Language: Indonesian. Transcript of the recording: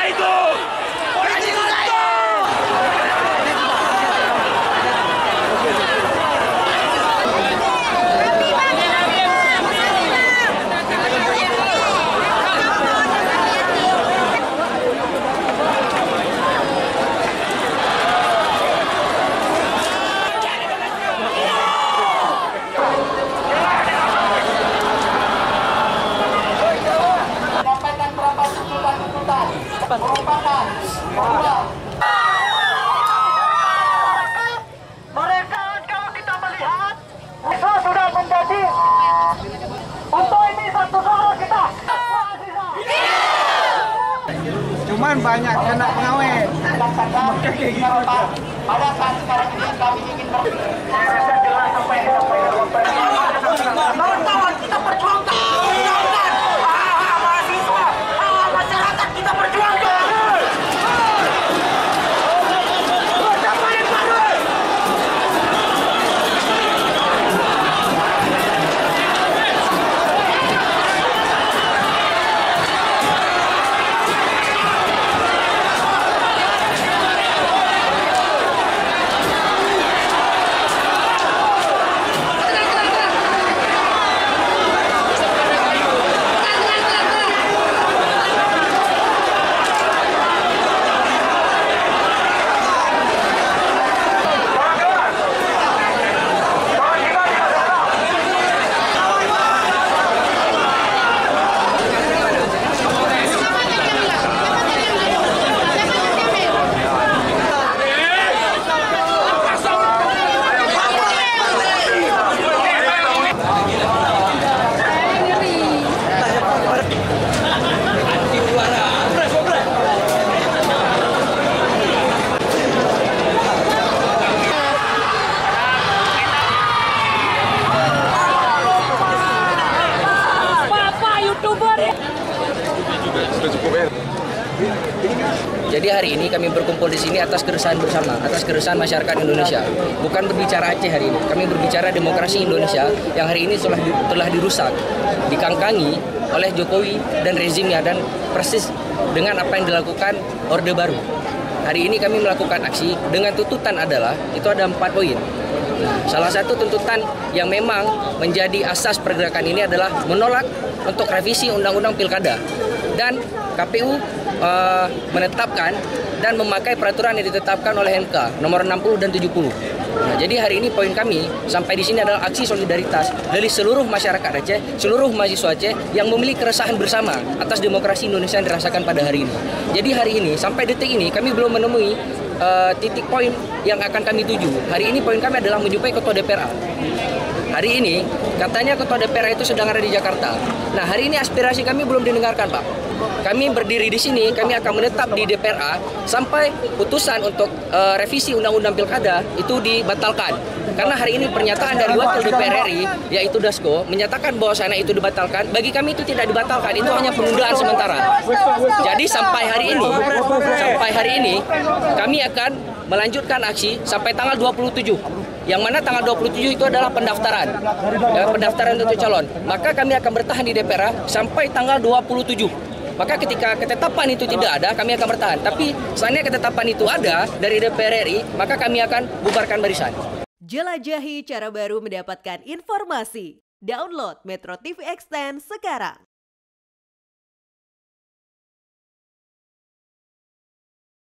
itu! Polisi susah itu! Mereka kalau kita melihat itu sudah menjadi untuk ini satu suara kita. Cuman banyak kena pengawet. Maka kayak gitu. Pada saat sekarang ini kami ingin jelas sampai kawan-kawan kita perjuangkan. Mahasiswa, masyarakat kita perjuangkan. Jadi hari ini kami berkumpul di sini atas keresahan bersama, atas keresahan masyarakat Indonesia. Bukan berbicara Aceh hari ini, kami berbicara demokrasi Indonesia yang hari ini telah dirusak, dikangkangi oleh Jokowi dan rezimnya, dan persis dengan apa yang dilakukan Orde Baru. Hari ini kami melakukan aksi dengan tuntutan adalah, itu ada 4 poin. Salah satu tuntutan yang memang menjadi asas pergerakan ini adalah menolak untuk revisi Undang-Undang Pilkada, dan KPU menetapkan dan memakai peraturan yang ditetapkan oleh MK nomor 60 dan 70. Nah, jadi hari ini poin kami sampai di sini adalah aksi solidaritas dari seluruh masyarakat Aceh, seluruh mahasiswa Aceh yang memiliki keresahan bersama atas demokrasi Indonesia yang dirasakan pada hari ini. Jadi hari ini sampai detik ini kami belum menemui titik poin yang akan kami tuju. Hari ini poin kami adalah menjumpai Ketua DPRA. Hari ini katanya Ketua DPRA itu sedang ada di Jakarta. Nah, hari ini aspirasi kami belum didengarkan, Pak. Kami berdiri di sini, kami akan menetap di DPRA sampai putusan untuk revisi Undang-Undang Pilkada itu dibatalkan. Karena hari ini pernyataan dari Wakil DPR RI, yaitu Dasko, menyatakan bahwa sana itu dibatalkan. Bagi kami itu tidak dibatalkan, itu hanya penundaan sementara. Jadi sampai hari ini kami akan melanjutkan aksi sampai tanggal 27. Yang mana tanggal 27 itu adalah pendaftaran. Pendaftaran untuk calon. Maka kami akan bertahan di DPRA sampai tanggal 27. Maka ketika ketetapan itu tidak ada, kami akan bertahan. Tapi seandainya ketetapan itu ada dari DPR RI, maka kami akan bubarkan barisan. Jelajahi cara baru mendapatkan informasi. Download Metro TV Extend sekarang.